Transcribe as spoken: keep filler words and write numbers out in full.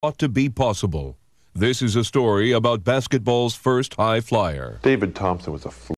thought to be possible. This is a story about basketball's first high flyer. David Thompson was a